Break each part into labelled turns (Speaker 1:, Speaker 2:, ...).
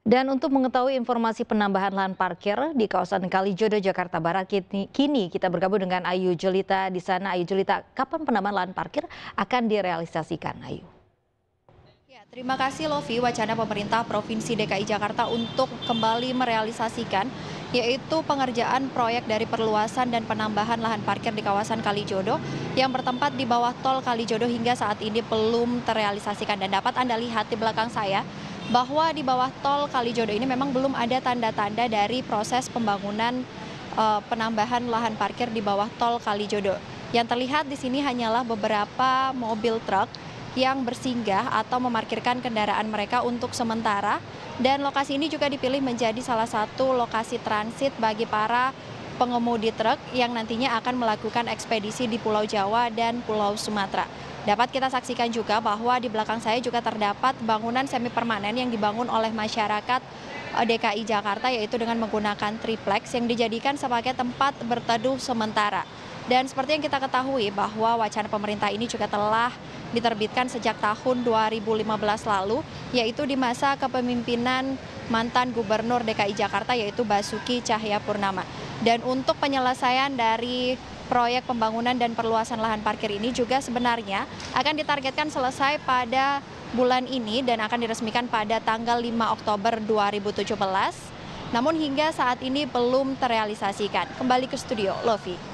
Speaker 1: Dan untuk mengetahui informasi penambahan lahan parkir di kawasan Kalijodo, Jakarta Barat, kini kita bergabung dengan Ayu Julita di sana. Ayu Julita, kapan penambahan lahan parkir akan direalisasikan, Ayu?
Speaker 2: Ya, terima kasih Lovi. Wacana pemerintah Provinsi DKI Jakarta untuk kembali merealisasikan yaitu pengerjaan proyek dari perluasan dan penambahan lahan parkir di kawasan Kalijodo yang bertempat di bawah tol Kalijodo hingga saat ini belum terrealisasikan. Dan dapat Anda lihat di belakang saya bahwa di bawah tol Kalijodo ini memang belum ada tanda-tanda dari proses pembangunan penambahan lahan parkir di bawah tol Kalijodo. Yang terlihat di sini hanyalah beberapa mobil truk yang bersinggah atau memarkirkan kendaraan mereka untuk sementara. Dan lokasi ini juga dipilih menjadi salah satu lokasi transit bagi para pengemudi truk yang nantinya akan melakukan ekspedisi di Pulau Jawa dan Pulau Sumatera. Dapat kita saksikan juga bahwa di belakang saya juga terdapat bangunan semi permanen yang dibangun oleh masyarakat DKI Jakarta, yaitu dengan menggunakan triplex yang dijadikan sebagai tempat berteduh sementara. Dan seperti yang kita ketahui bahwa wacana pemerintah ini juga telah diterbitkan sejak tahun 2015 lalu, yaitu di masa kepemimpinan mantan Gubernur DKI Jakarta yaitu Basuki Cahayapurnama. Dan untuk penyelesaian dari proyek pembangunan dan perluasan lahan parkir ini juga sebenarnya akan ditargetkan selesai pada bulan ini dan akan diresmikan pada tanggal 5 Oktober 2017. Namun hingga saat ini belum terrealisasikan. Kembali ke studio, Lovi.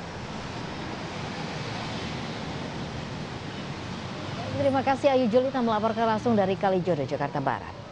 Speaker 1: Terima kasih Ayu Julita melaporkan langsung dari Kalijodo, Jakarta Barat.